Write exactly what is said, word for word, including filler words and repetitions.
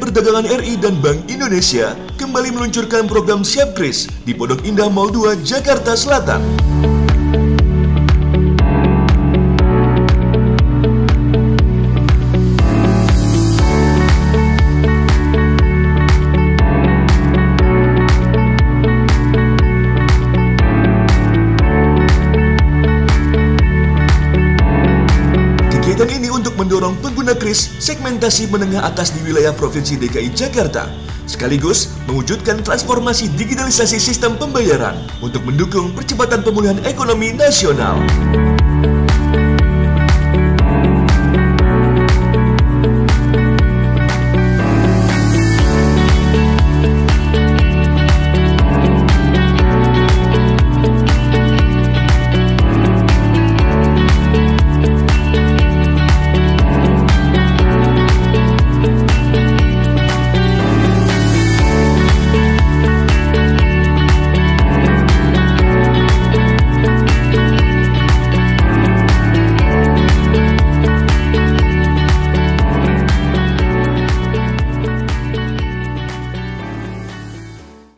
Perdagangan R I dan Bank Indonesia kembali meluncurkan program Siap Kris di Pondok Indah Mall dua, Jakarta Selatan. Kegiatan ini untuk mendorong pengguna kris segmentasi menengah atas di wilayah Provinsi D K I Jakarta, sekaligus mewujudkan transformasi digitalisasi sistem pembayaran untuk mendukung percepatan pemulihan ekonomi nasional.